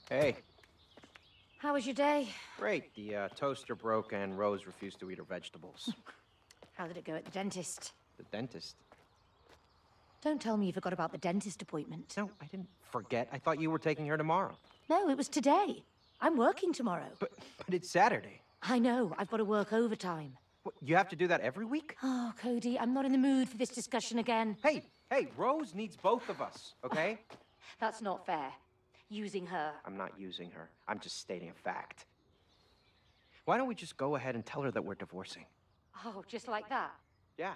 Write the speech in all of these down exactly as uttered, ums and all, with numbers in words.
Hey. How was your day? Great. The uh, toaster broke and Rose refused to eat her vegetables. How did it go at the dentist? The dentist? Don't tell me you forgot about the dentist appointment. No, I didn't forget. I thought you were taking her tomorrow. No, it was today. I'm working tomorrow. But, but it's Saturday. I know. I've got to work overtime. What, you have to do that every week? Oh, Cody, I'm not in the mood for this discussion again. Hey, hey, Rose needs both of us, okay? That's not fair. Using her. I'm not using her. I'm just stating a fact. Why don't we just go ahead and tell her that we're divorcing? Oh, just like that? Yeah.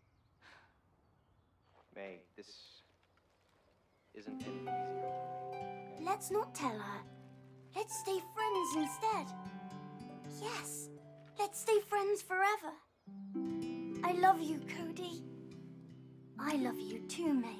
May, this isn't any easier. Let's not tell her. Let's stay friends instead. Yes, let's stay friends forever. I love you, Cody. I love you too, May.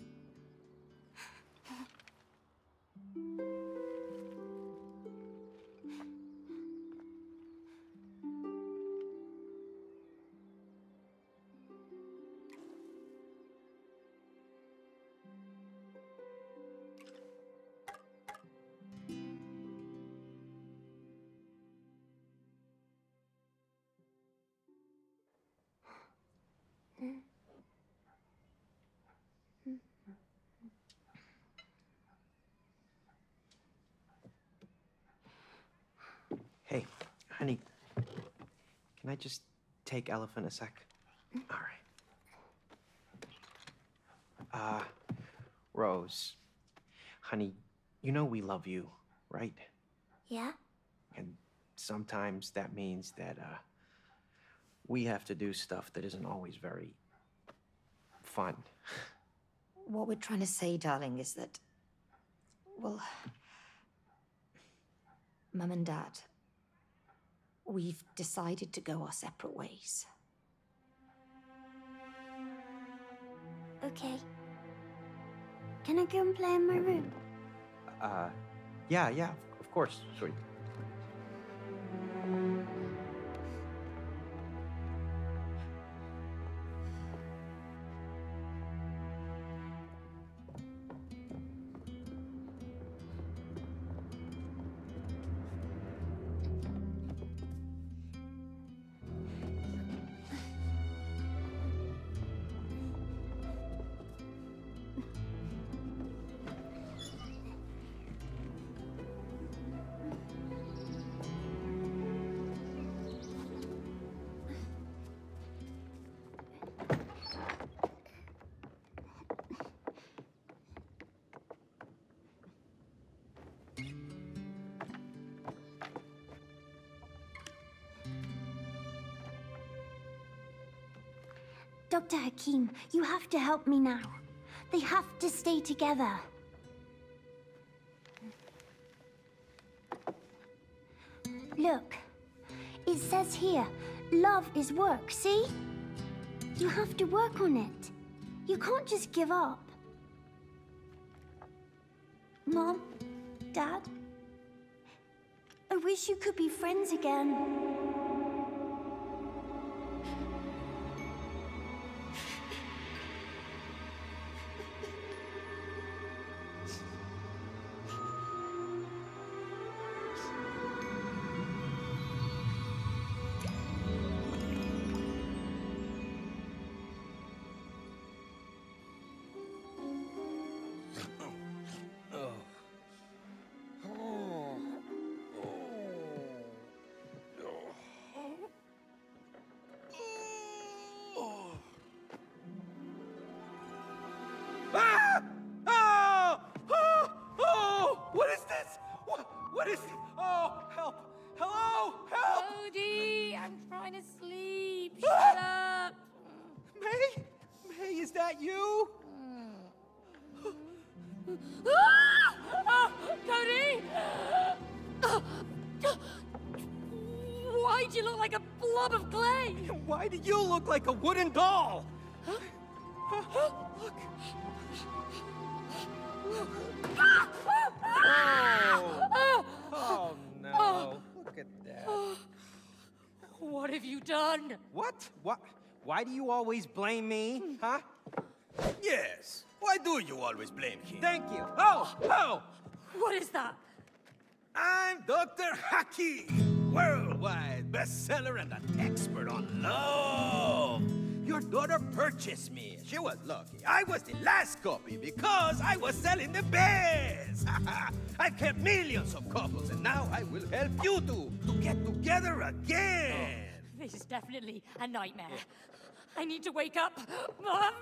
Hey, honey, can I just take Elephant a sec? All right. Uh, Rose, honey, you know we love you, right? Yeah? And sometimes that means that, uh, we have to do stuff that isn't always very fun. What we're trying to say, darling, is that... Well... Mum and Dad... We've decided to go our separate ways. Okay. Can I go and play in my room? Uh, yeah, yeah, of course, sweetie. Doctor Hakim, you have to help me now. They have to stay together. Look, it says here, love is work, see? You have to work on it. You can't just give up. Mom, Dad, I wish you could be friends again. Ah! Oh! Oh! Oh! What is this? What? What is it? Oh, help! Hello! Help! Cody, I'm trying to sleep. Shut up. May? May, is that you? Ah! Cody! Why'd you look like a blob of clay? Why do you look like a wooden doll? Huh? Look. Oh. Oh, no. Look at that. What have you done? What? What? Why do you always blame me, huh? Yes. Why do you always blame him? Thank you. Oh! Oh! What is that? I'm Doctor Haki, worldwide bestseller and an expert on love. Your daughter purchased me. She was lucky. I was the last copy because I was selling the best. I've kept millions of couples, and now I will help you two to get together again. This is definitely a nightmare. I need to wake up. No!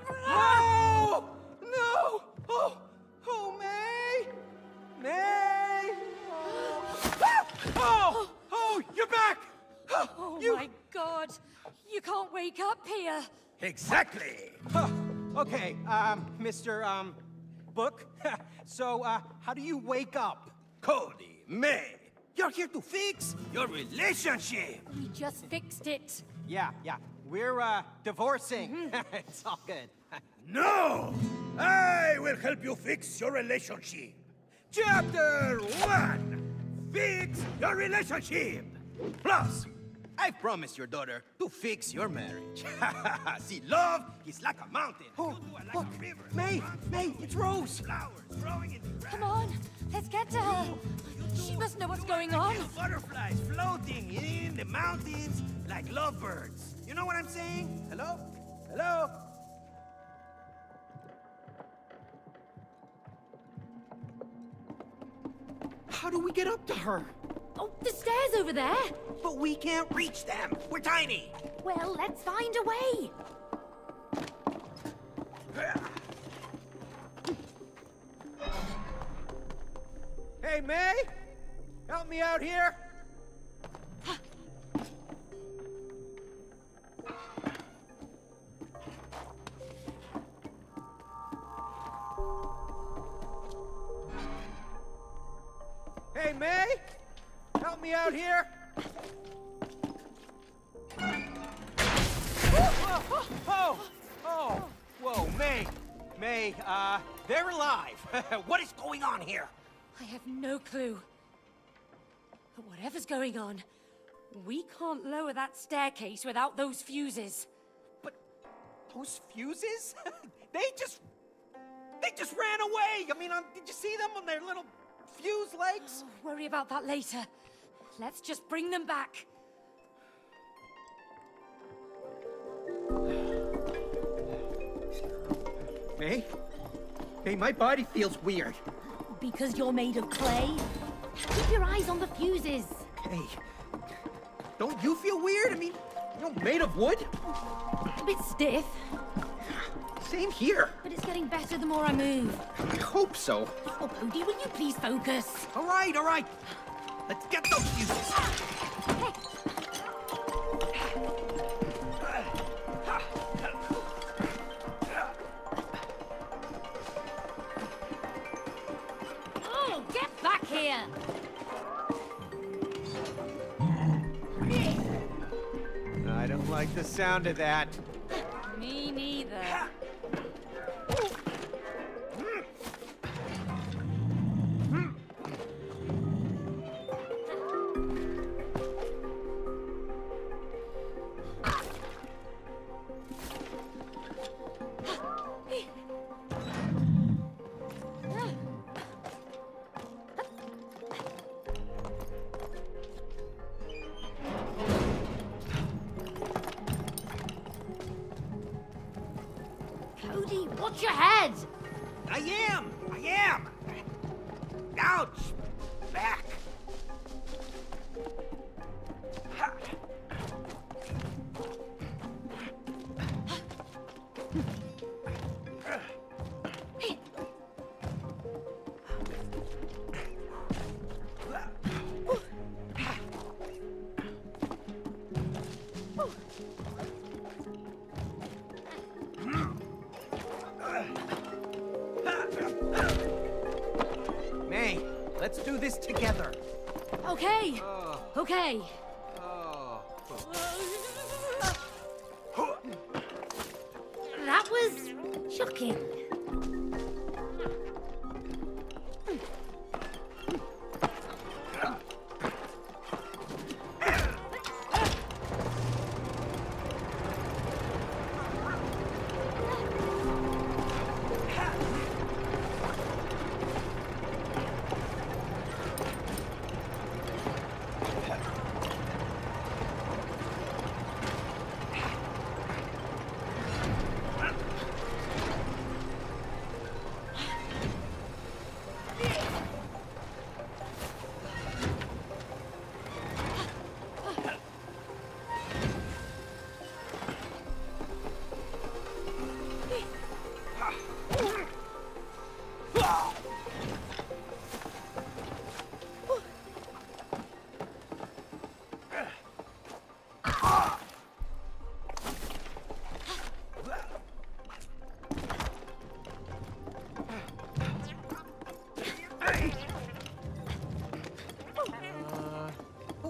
No! Oh, oh, May! May! Oh, oh, oh you're back! Oh, you... my God. You can't wake up here. Exactly! Huh. Okay, um, Mister Um, Book. So, uh, how do you wake up? Cody, May, you're here to fix your relationship! We just fixed it. Yeah, yeah. We're, uh, divorcing. It's all good. No! I will help you fix your relationship. Chapter one! Fix your relationship! Plus, I promised your daughter to fix your marriage. See, love is like a mountain. Oh, You two are like look, a river. May, May, it's Rose. Flowers growing in the grass. Come on, let's get to her. She must know what's going on. Little butterflies floating in the mountains like lovebirds. You know what I'm saying? Hello? Hello? How do we get up to her? Oh, the stairs over there. But we can't reach them. We're tiny. Well, let's find a way. Hey, May? Help me out here. Hey, May? Help me out here. Oh, oh, oh, whoa, May, May, uh, they're alive. What is going on here? I have no clue. But whatever's going on, we can't lower that staircase without those fuses. But those fuses? They just, they just ran away. I mean, um, did you see them on their little fuse legs? Oh, worry about that later. Let's just bring them back. May? May, my body feels weird. Because you're made of clay? Keep your eyes on the fuses. Hey, don't you feel weird? I mean, you're made of wood? A bit stiff, Same here. but it's getting better the more I move. I hope so. Oh, Cody, will you please focus? All right, all right. Let's get those fuses. Oh, get back here! I don't like the sound of that. Me neither. Cody, watch your head! I am! I am! Ouch! Back! Ha. May, let's do this together. Okay. Oh, Okay. oh. That was shocking.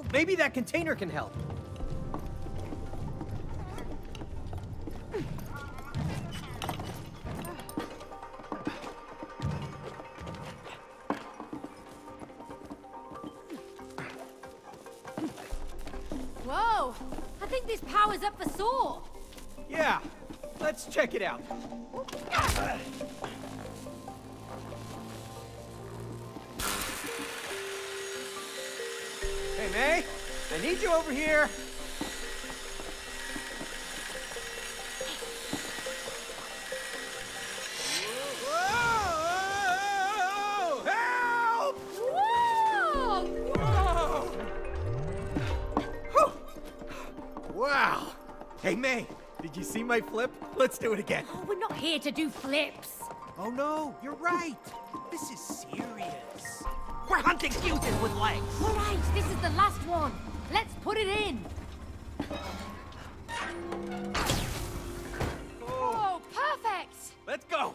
Maybe that container can help. Whoa! I think this power's up for Saw. Yeah, let's check it out. Hey, May, I need you over here. Whoa! Help! Whoa! Whew. Wow. Hey, May, did you see my flip? Let's do it again. Oh, we're not here to do flips. Oh, no, you're right. This is serious. We're hunting fuses with legs. All right, this is the last one. Let's put it in. Oh, perfect. Let's go.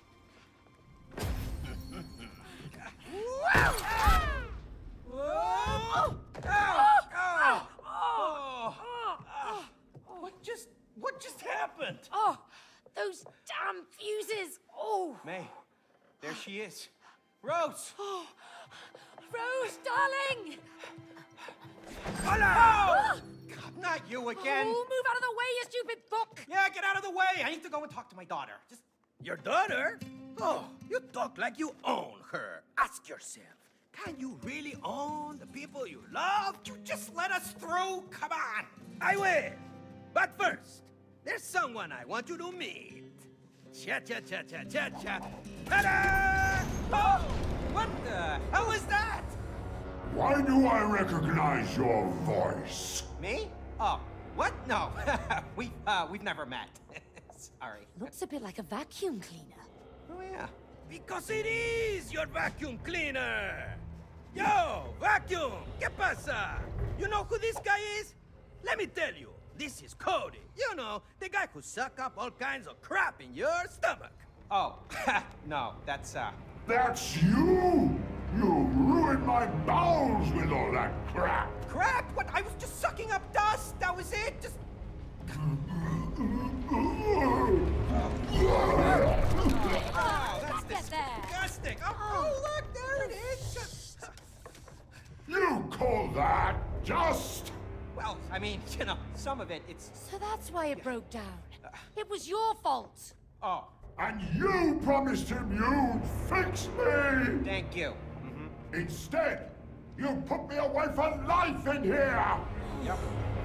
Whoa! Ow! Ow! Oh! What just, what just happened? Oh, those damn fuses. Oh. May, there she is. Rose! Oh, Rose, darling. Hello! God, not you again. Oh, move out of the way, you stupid book. Yeah, get out of the way. I need to go and talk to my daughter. Just Your daughter? Oh, you talk like you own her. Ask yourself, can you really own the people you love? You just let us through? Come on! I will. But first, there's someone I want you to meet. Cha cha cha cha cha cha. Ta-da! Oh! What the hell is that? Why do I recognize your voice? Me? Oh, what? No. we've, uh, we've never met. Sorry. Looks a bit like a vacuum cleaner. Oh, yeah. Because it is your vacuum cleaner. Yo, vacuum, ¿qué pasa? You know who this guy is? Let me tell you, this is Cody. You know, the guy who suck up all kinds of crap in your stomach. Oh, no, that's, uh... That's you! You ruined my bowels with all that crap! Crap? What? I was just sucking up dust. That was it. Just... Oh, that's Get there. disgusting. Oh, oh, look, there it is. You call that just? Well, I mean, you know, some of it, it's... So that's why it broke down. It was your fault. Oh, And you promised him you'd fix me! thank you. Instead, you put me away for life in here! Yep.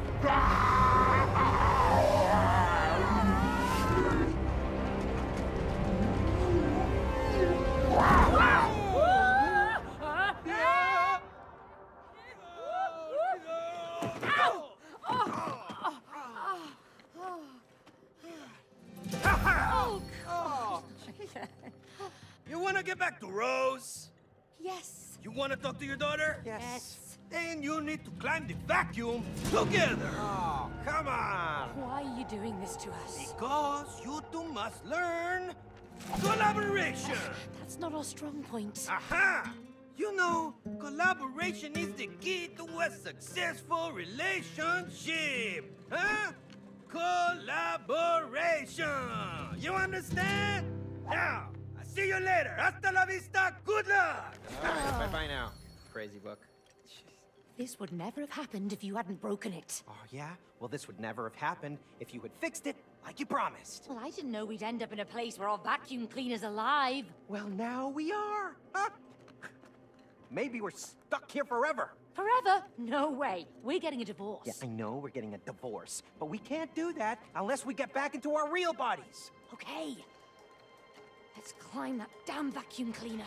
Oh, Oh. You want to get back to Rose? yes. You want to talk to your daughter? Yes. Then you need to climb the vacuum together. Oh, come on. Why are you doing this to us? Because you two must learn collaboration. That's not our strong point. Aha! You know, collaboration is the key to a successful relationship. Huh? Collaboration. You understand? Now, I'll see you later. Hasta la vista. Good luck. All right, bye-bye now, crazy book. This would never have happened if you hadn't broken it. Oh, yeah? Well, this would never have happened if you had fixed it like you promised. Well, I didn't know we'd end up in a place where our vacuum cleaner's alive. Well, now we are. Huh? Maybe we're stuck here forever. Forever? No way. We're getting a divorce. Yeah, I know we're getting a divorce, but we can't do that unless we get back into our real bodies. Okay. Let's climb that damn vacuum cleaner.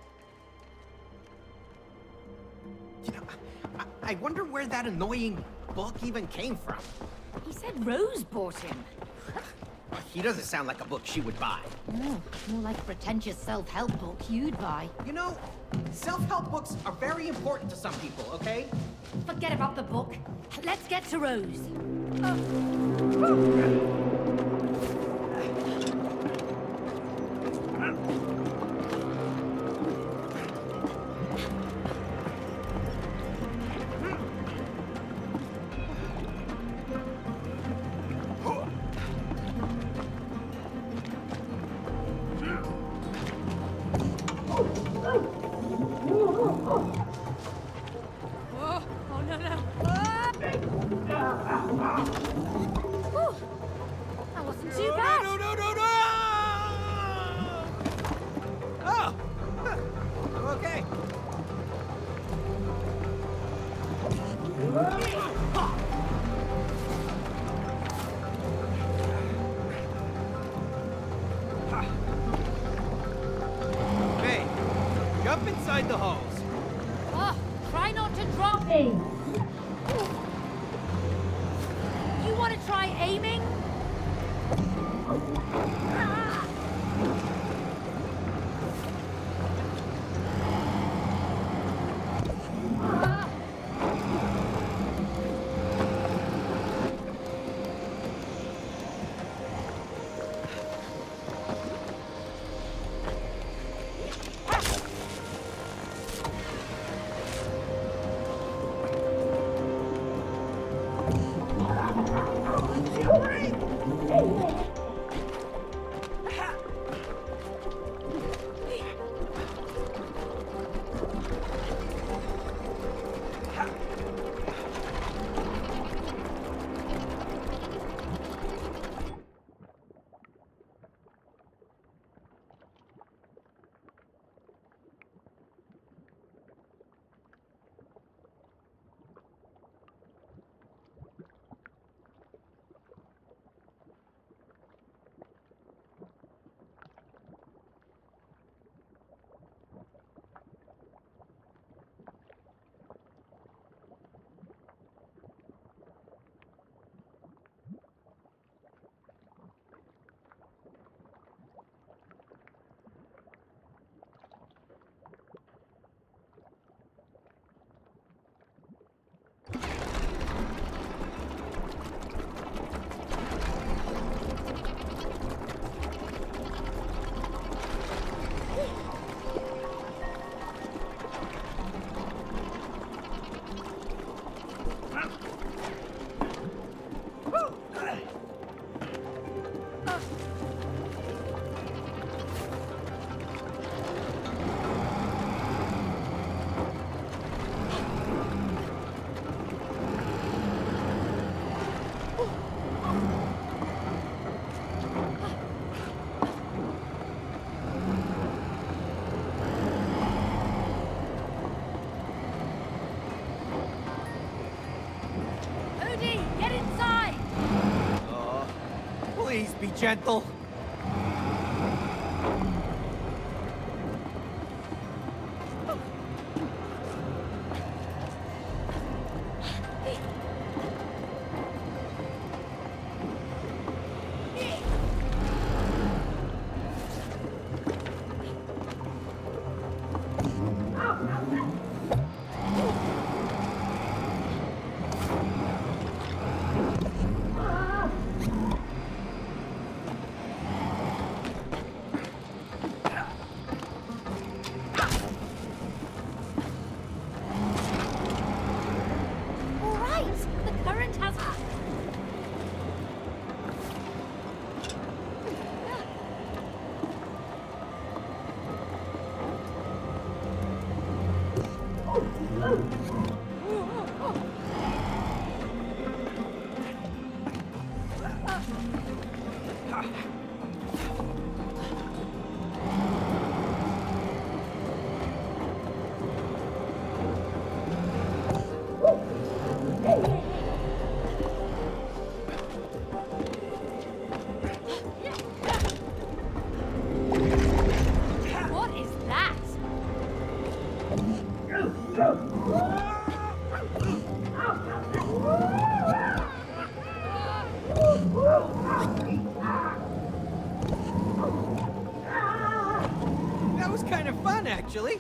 You know, I, I wonder where that annoying book even came from. He said Rose bought him. He doesn't sound like a book she would buy. No, more like a pretentious self-help book you'd buy. You know, self-help books are very important to some people, okay? Forget about the book. Let's get to Rose. drop me! You want to try aiming? Please be gentle. That was kind of fun, actually.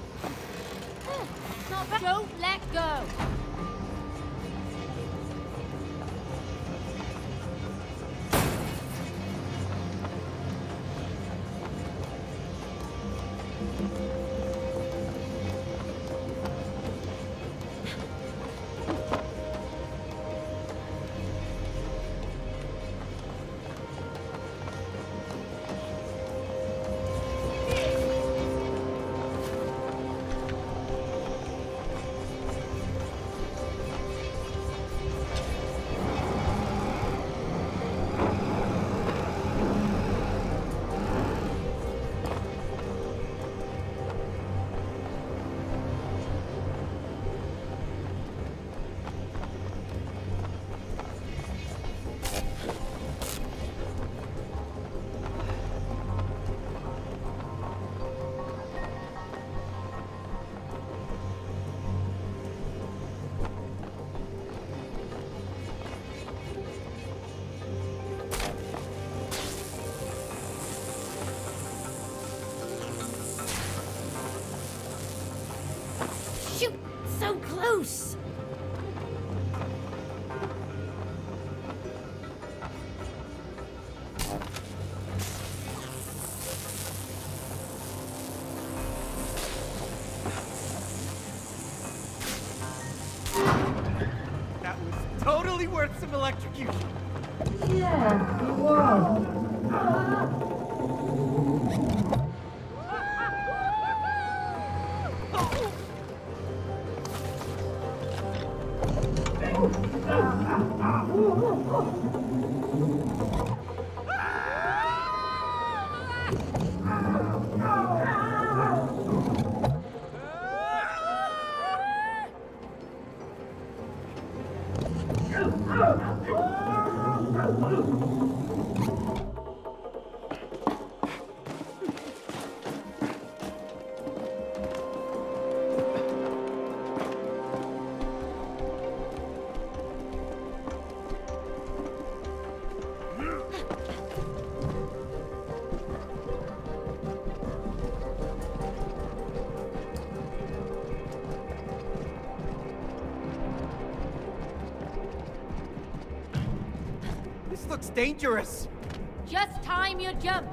Not bad. Don't let go. shoot so close? That was totally worth some electrocution. Yes, it was. This looks dangerous. Just time your jumps.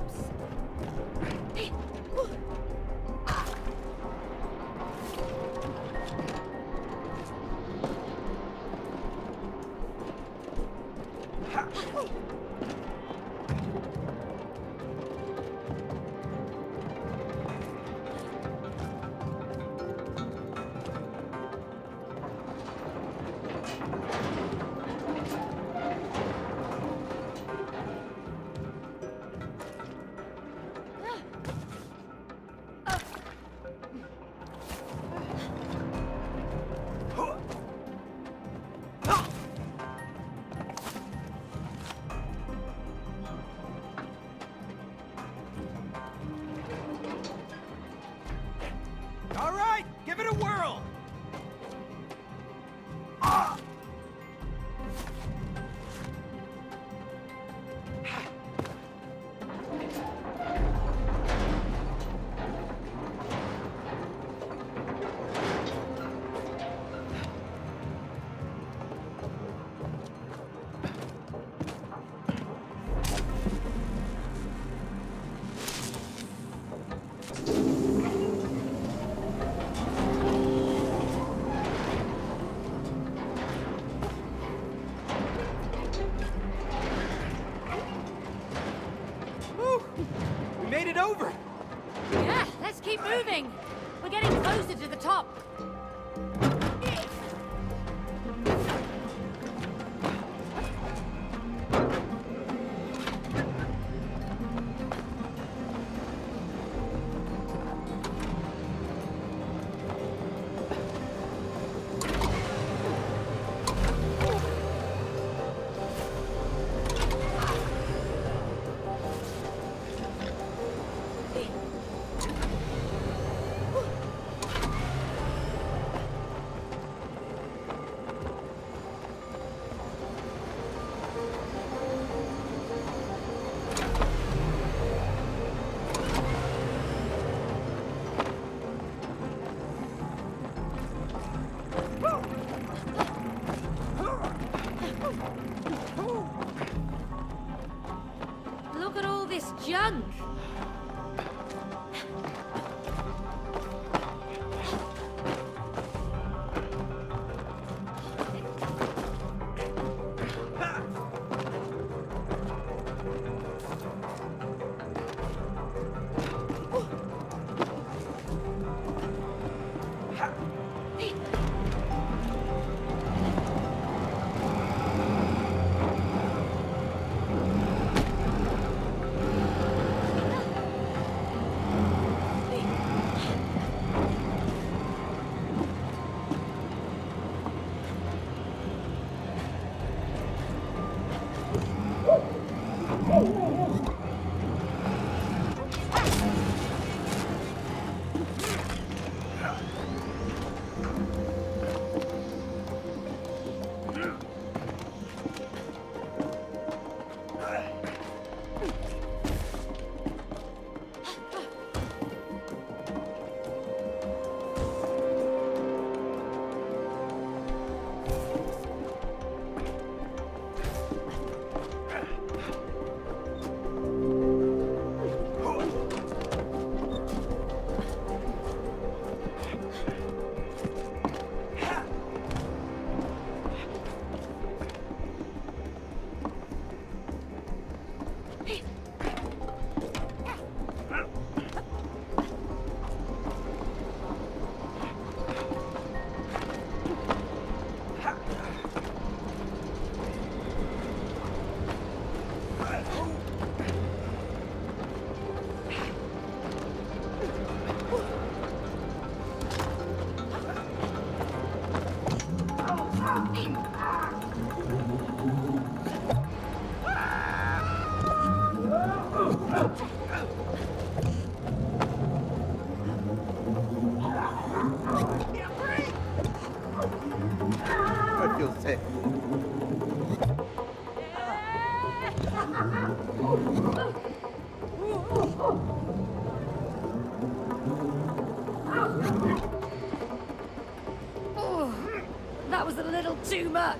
you'll say. Oh, that was a little too much.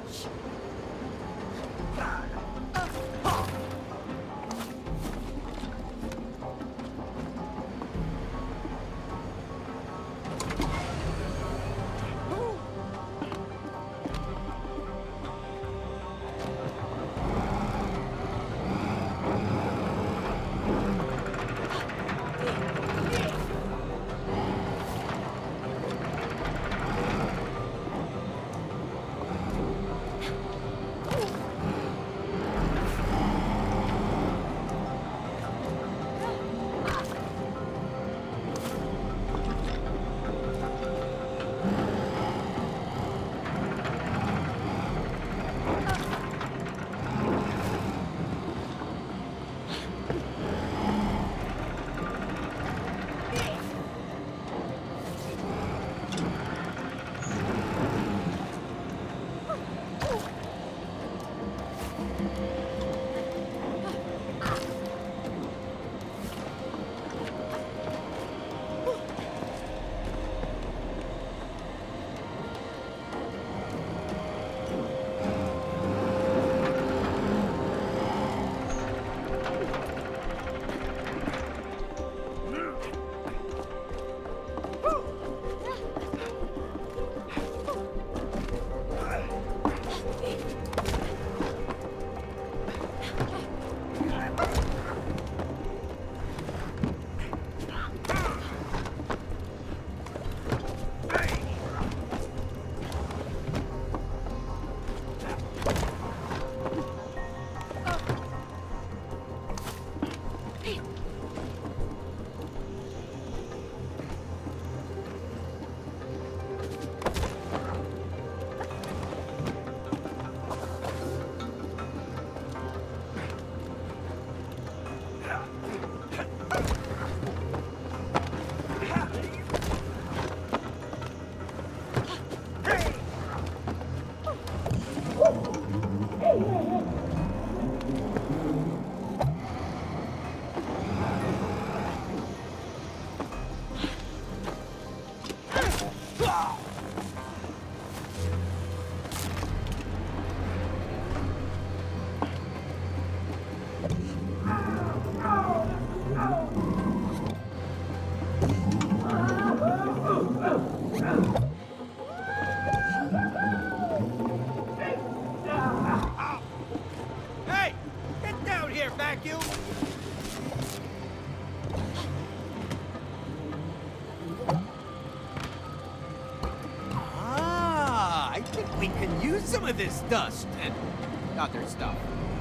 We can use some of this dust and other stuff.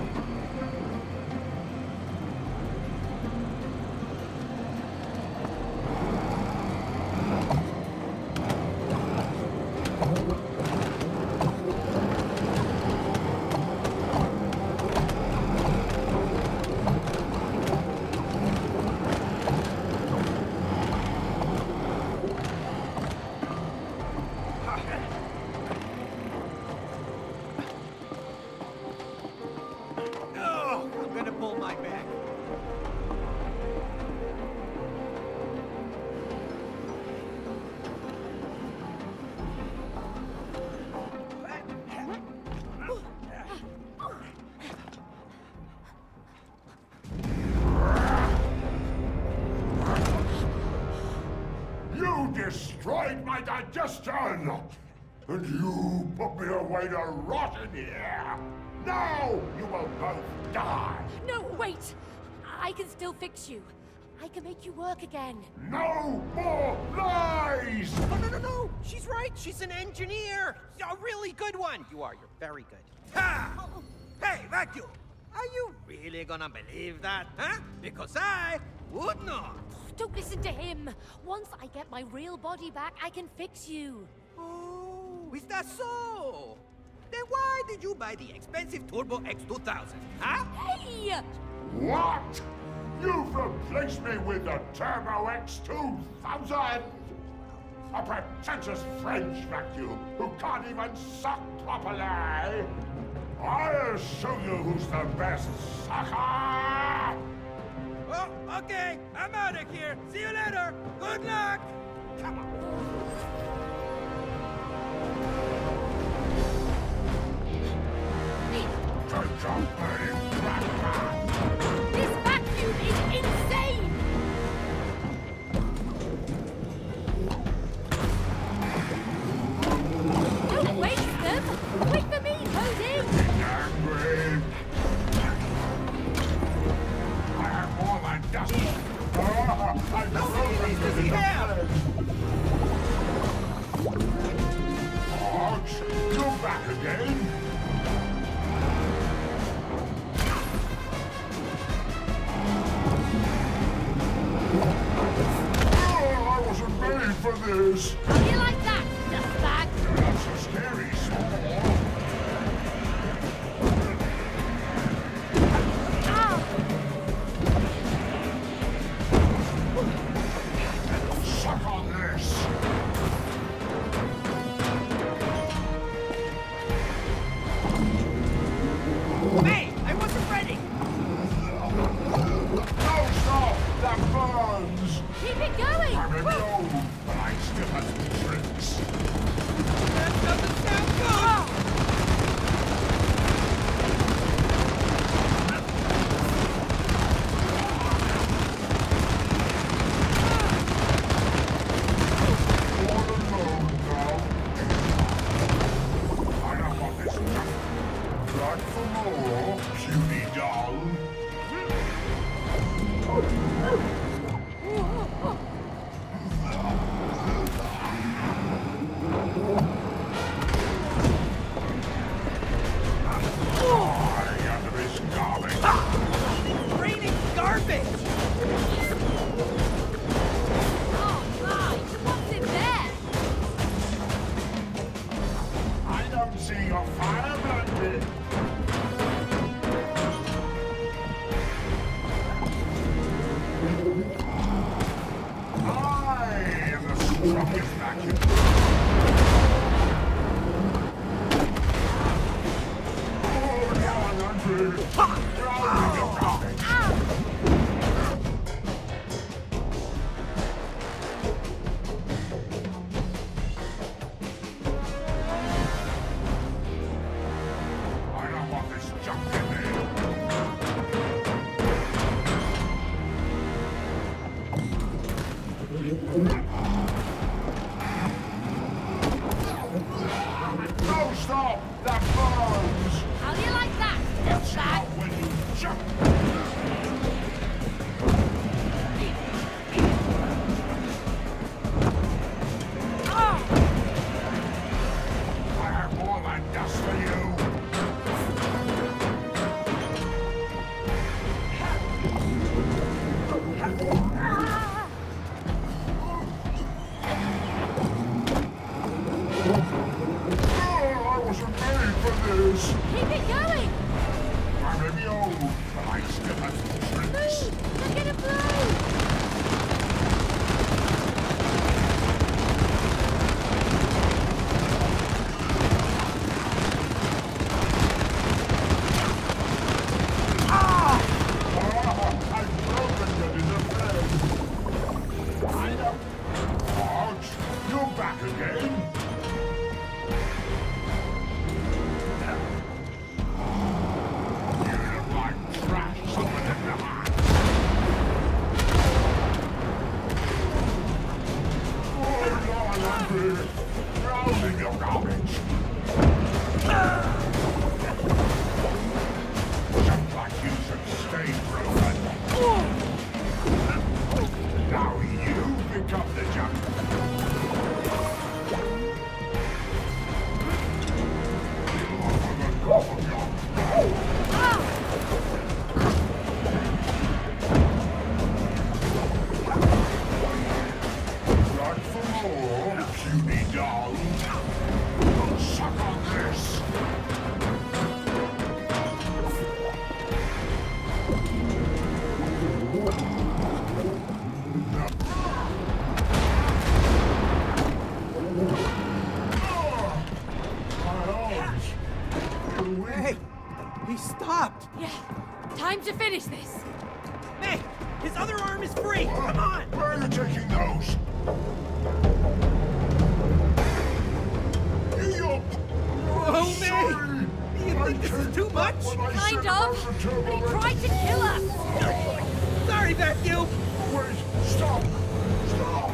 Destroyed my digestion! And you put me away to rot in here! Now you will both die! No, wait! I can still fix you. I can make you work again. No more lies! Oh, no, no, no! She's right! She's an engineer! A really good one! You are, you're very good. Ha! Hey, Vacuum! Are you really gonna believe that, huh? Because I would not. Don't listen to him. Once I get my real body back, I can fix you. Oh, is that so? Then why did you buy the expensive Turbo X two thousand, huh? Hey! What? You've replaced me with the Turbo X two thousand? A pretentious French vacuum who can't even suck properly! I'll show you who's the best sucker! Oh, okay. I'm out of here. See you later. Good luck. Come on. Good job, buddy. This vacuum is insane! Don't waste them! Wait for me, Cody! Angry. I have more than dust. Ah, I've broken Does he have? Ouch! You're back again. Oh, I wasn't made for this. How do you like that, dustbag? That's a scary small. Suck on this. Hey, I wasn't ready. No, stop! That burns! Keep it going! I may be old, but I still have some tricks. That doesn't sound good. All alone now. I don't want this junk. Blood for more, puny doll. I am this garbage. Raining garbage. Oh, my! What's in there? I don't see your fire blanket. I am the strongest vacuum. Oh, now I'm hungry. Drowning in garbage. I don't want this junk in there. No, stop! That burns! How do you like that, That's dustbag? not when you jump! I have more than dust for you! Oh, I wasn't made for this! Keep it going! I may be old, but I still have some tricks. Look at it blow! Ah, I've broken you in the bed. I know. Ouch! You're back again. You look like trash. Someone in the hand. finish this. May, his other arm is free. Come on. Where are you taking those? You... Oh, May! Sorry. You think this is too much? Kind of. But he tried to kill us. Sorry, Vacuum. Wait, stop! Stop!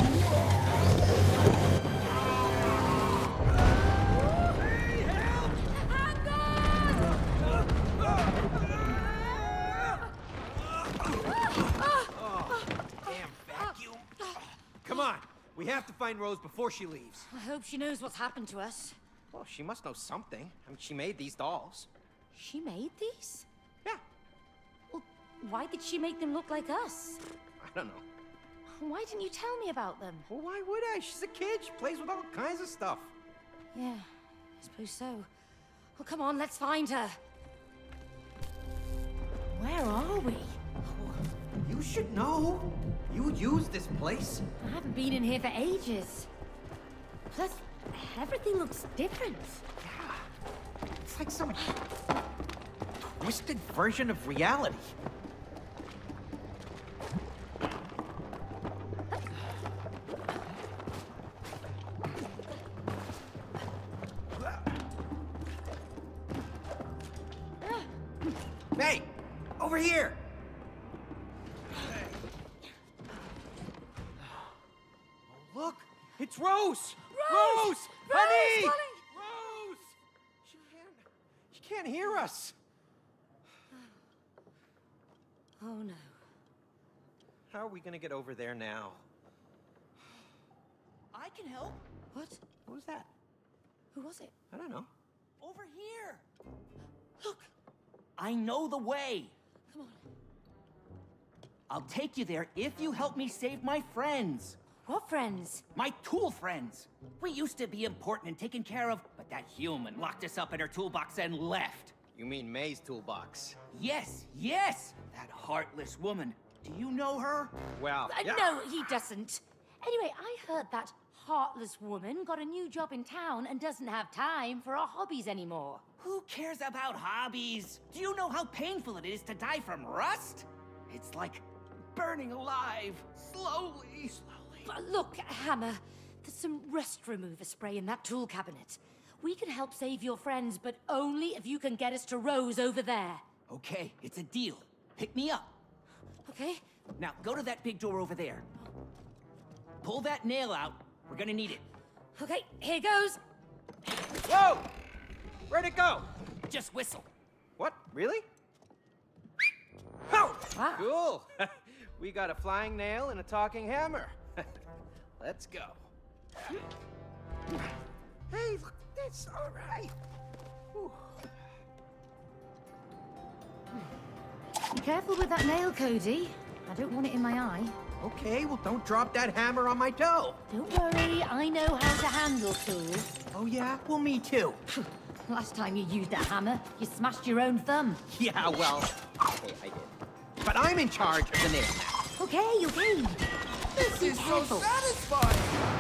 Hey, help! Hang on! Oh, damn Vacuum. Come on, we have to find Rose before she leaves. I hope she knows what's happened to us. Well, she must know something. I mean, she made these dolls. She made these? Yeah, Well, why did she make them look like us? I don't know. Why didn't you tell me about them? Well, why would I? She's a kid. She plays with all kinds of stuff. Yeah, I suppose so. Well, come on, let's find her. Where are we? You should know. You use this place. I haven't been in here for ages. Plus, everything looks different. Yeah. It's like some twisted version of reality. Hey, over here. Oh, look, it's Rose. Rose! Rose, Rose, honey. darling! Rose. She can't. She can't hear us. Oh no. How are we gonna get over there now? I can help. What? What was that? Who was it? I don't know. Over here. Look! I know the way. Come on. I'll take you there if you help me save my friends. What friends? My tool friends. We used to be important and taken care of, but that human locked us up in her toolbox and left. You mean May's toolbox? Yes, yes! That heartless woman. Do you know her? Well, Uh, yeah. No, he doesn't. Anyway, I heard that heartless woman got a new job in town and doesn't have time for our hobbies anymore. Who cares about hobbies? Do you know how painful it is to die from rust? It's like burning alive, slowly. Slowly. Uh, Look, Hammer, there's some rust remover spray in that tool cabinet. We can help save your friends, but only if you can get us to Rose over there. Okay, it's a deal. Pick me up. Okay? Now, go to that big door over there. Pull that nail out. We're gonna need it. Okay, here goes. Whoa! Where'd it go? Just whistle. What? Really? Oh! Wow. Cool. We got a flying nail and a talking hammer. Let's go. Hey, look at this. All right. Whew. Be careful with that nail, Cody. I don't want it in my eye. Okay, well, don't drop that hammer on my toe. Don't worry, I know how to handle tools. Oh, yeah? Well, me too. Last time you used that hammer, you smashed your own thumb. Yeah, well, okay, I did. But I'm in charge of the nail now. Okay, okay. This is so careful. satisfying!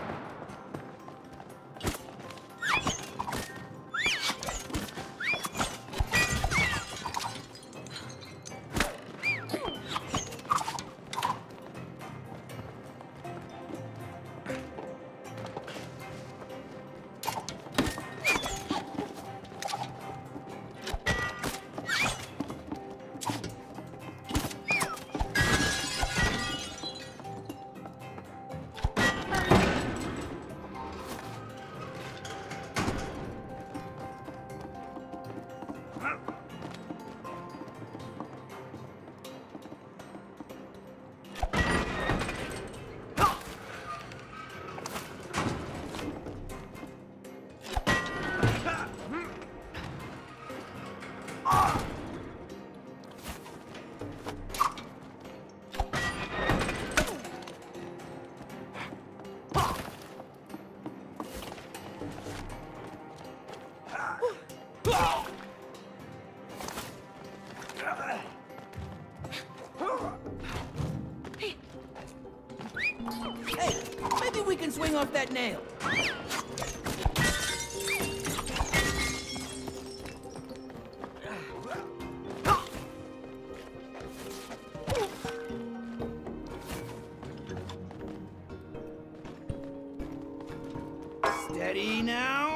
Hey, maybe we can swing off that nail. Ready now?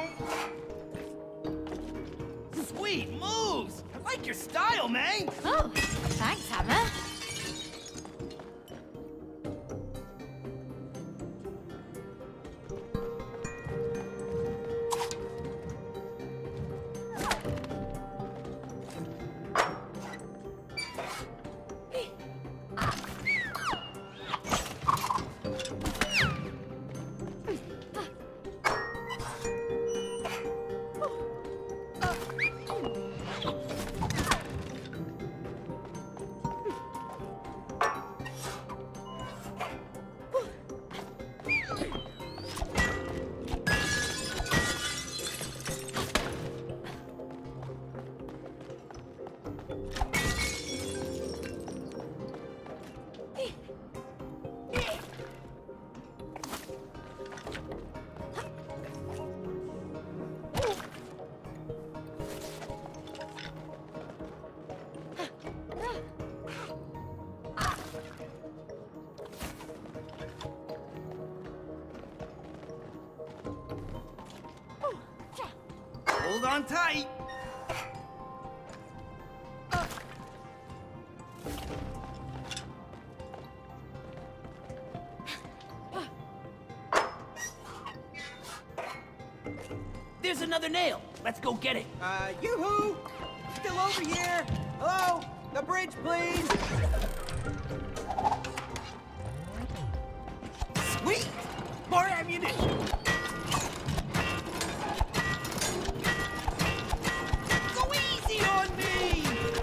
Sweet moves! I like your style, man! Oh, thanks, Hammer. Hold on tight. There's another nail. Let's go get it. Uh, yoo-hoo! Still over here! Hello? The bridge, please! Sweet! More ammunition! Go easy on me!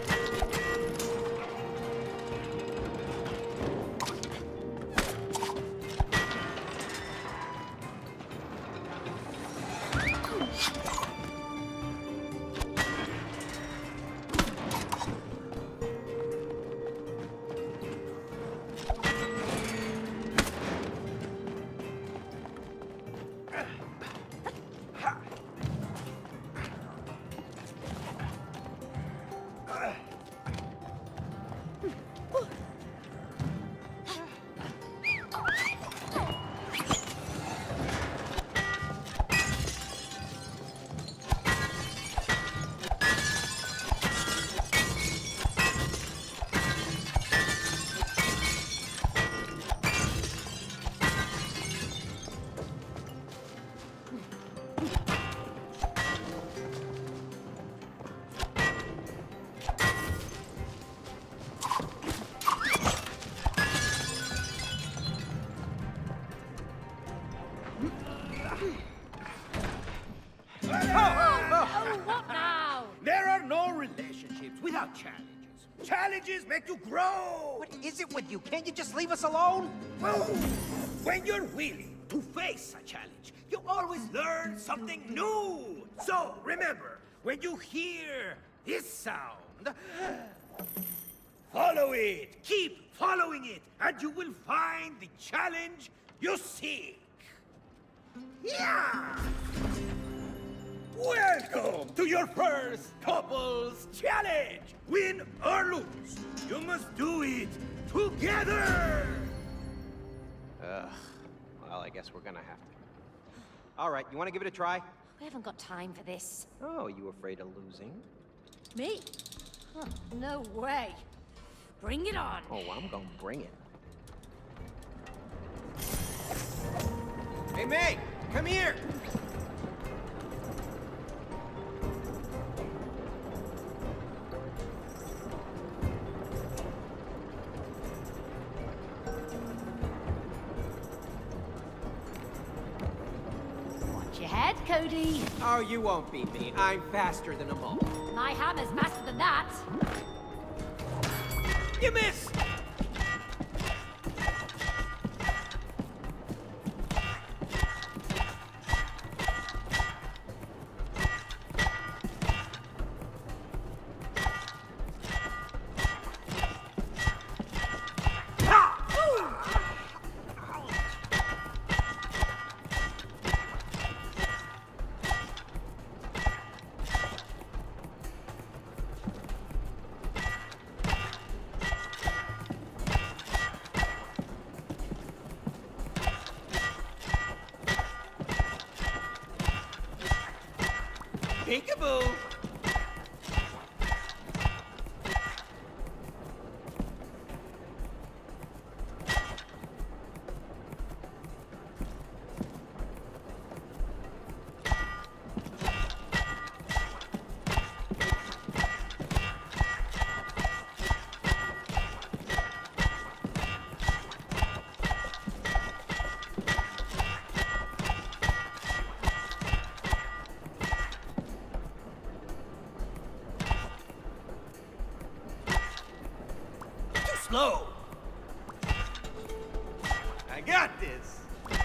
Oh, what now? There are no relationships without challenges. Challenges make you grow. What is it with you? Can't you just leave us alone? Well, when you're willing to face a challenge, you always learn something new. So remember, when you hear this sound, follow it. Keep following it, and you will find the challenge you seek. Yeah! Welcome to your first couples challenge! Win or lose, you must do it together! Ugh. Well, I guess we're gonna have to. All right, you want to give it a try? We haven't got time for this. Oh, you afraid of losing? Me? Huh, no way. Bring it on. Oh, I'm gonna bring it. Hey, Meg, come here! Watch your head, Cody. Oh, you won't beat me. I'm faster than them all. My hammer's faster than that. You missed! Peekaboo! Slow. I got this.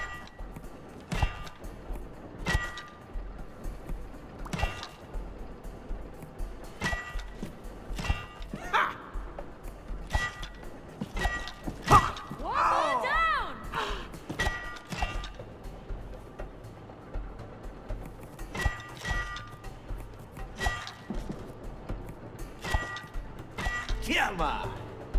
Ha! Ha! One more down! Come on.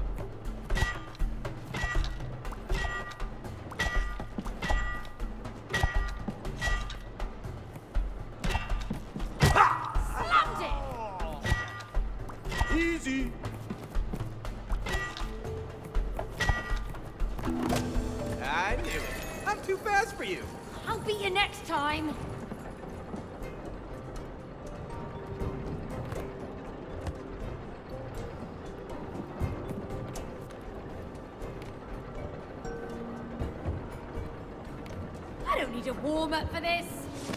Slammed it! Easy. I knew it. I'm too fast for you. I'll beat you next time. I don't need a warm-up for this.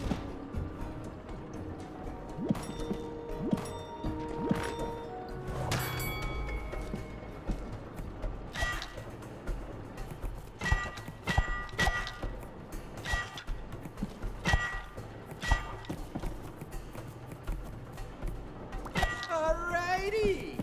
Alrighty.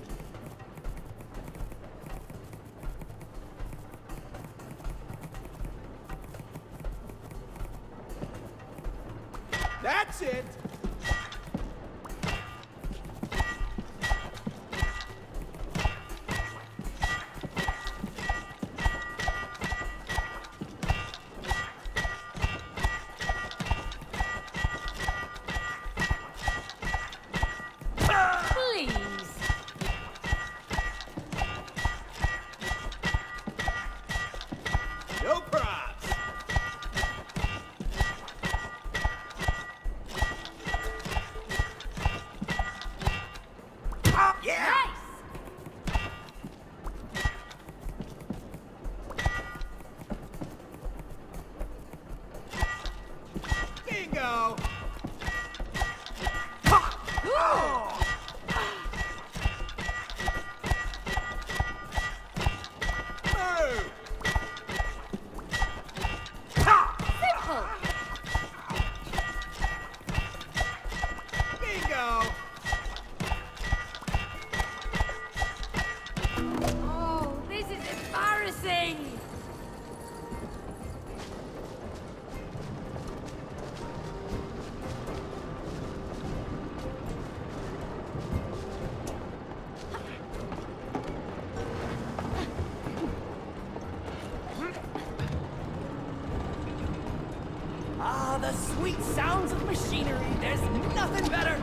That's it. Please. No props. Ah, yeah. Nice! Bingo. Ha! Oh! Move. Ha! Simple! Bingo. Oh, this is embarrassing! Ah, the sweet sounds of machinery. There's nothing better.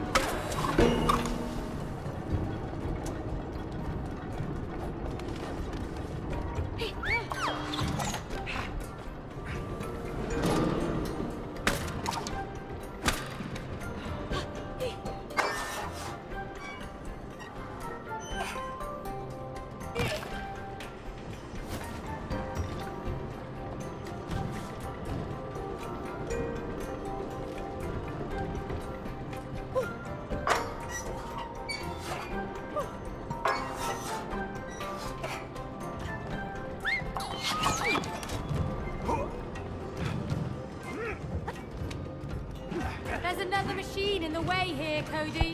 There's another machine in the way here, Cody.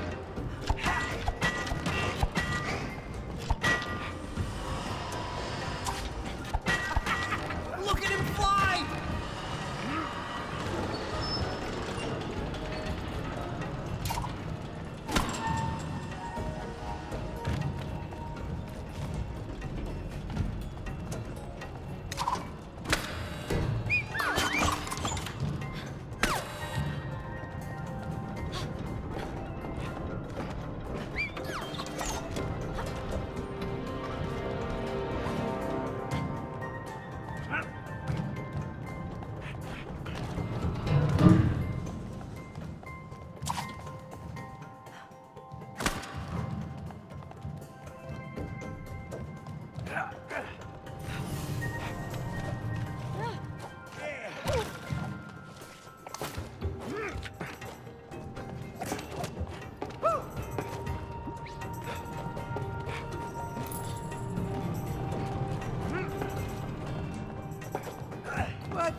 Look at him fly!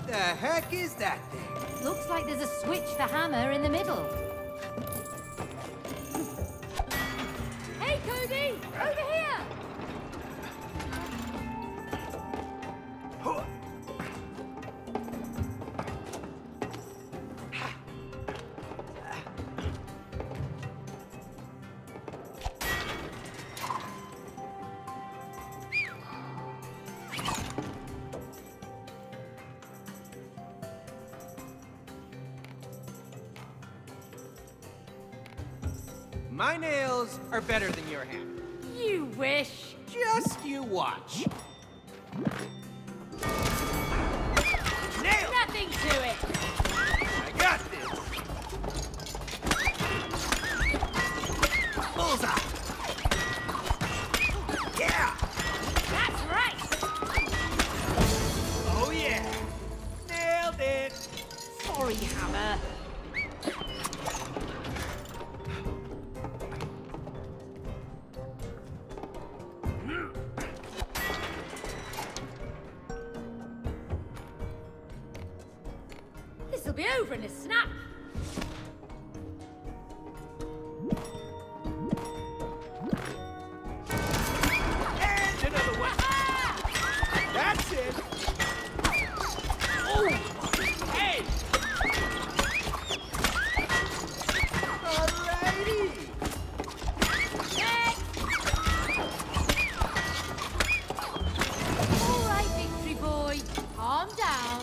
the heck is that thing? Looks like there's a switch for hammer in the middle. Hey, Cody! Over here! My nails are better than your hand. You wish. Just you watch. Nailed! Nothing to it. I got this. Bullseye. Yeah. That's right. Oh yeah. Nailed it. Sorry, hammer. This'll be over in a snap. And another one. That's it. Oh. Hey. Alrighty. All right, victory boy. Calm down.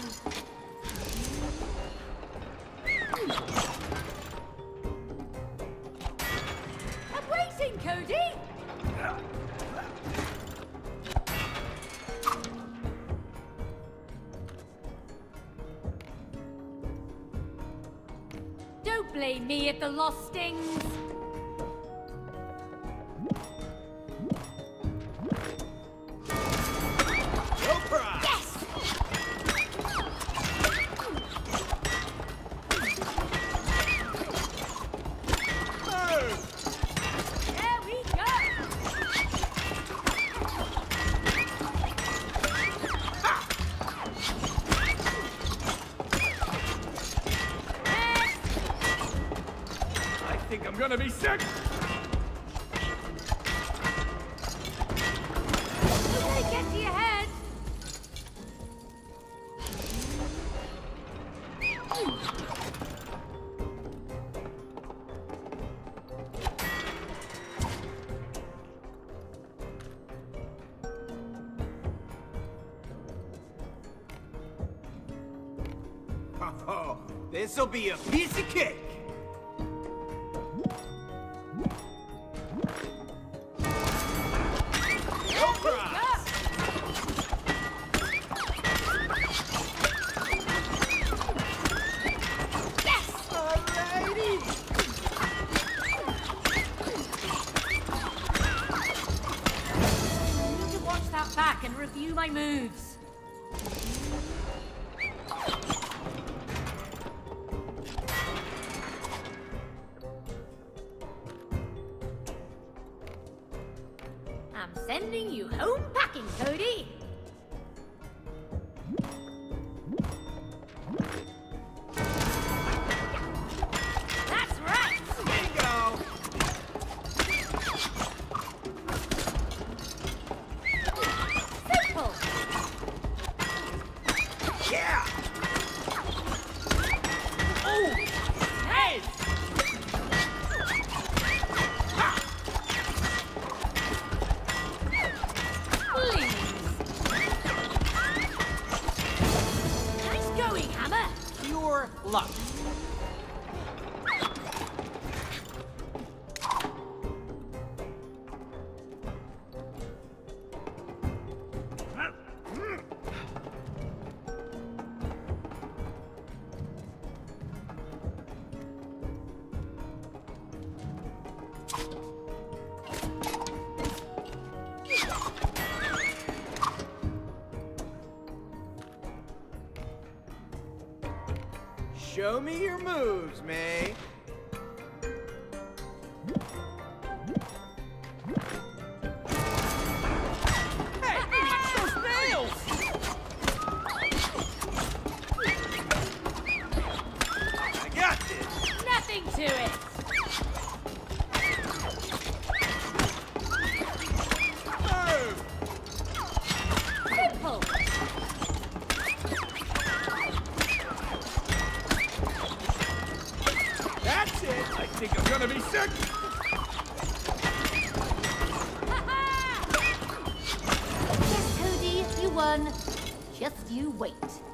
I'm waiting, Cody. Don't blame me if the loss stings. No problem. Yes! Move. There we go. I think I'm gonna be sick. Okay, get to your head. Oh, this'll be a piece of cake. No problem. Yes! Alrighty. I need to watch that back and review my moves. I'm sending you home packing, Cody. That's right. Bingo. Simple. Yeah. Oh. Hey. Please. Nice going, Hammer. Pure luck. Show me your moves, May. Hey, watch those nails! to it. Simple. That's it! I think I'm gonna be sick! Yes, Cody, you won. Just you wait.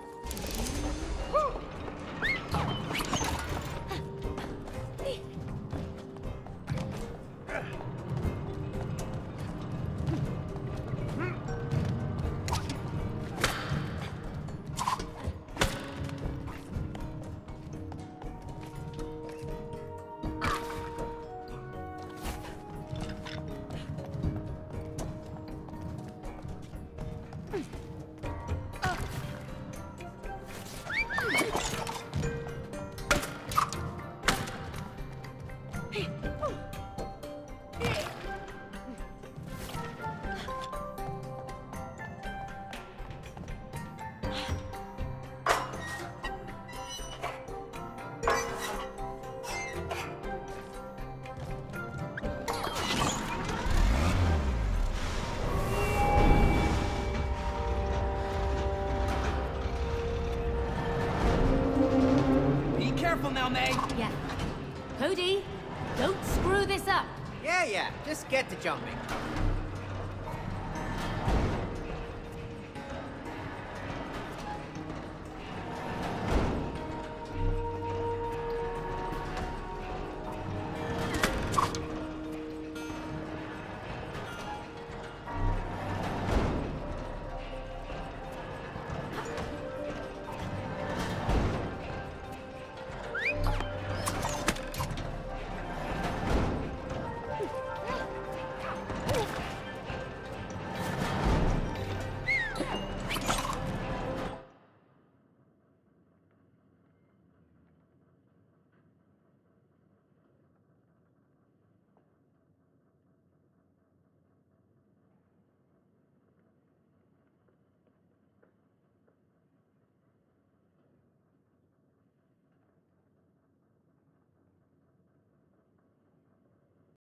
Careful now, Meg. Yeah. Cody, don't screw this up. Yeah, yeah, just get to jumping.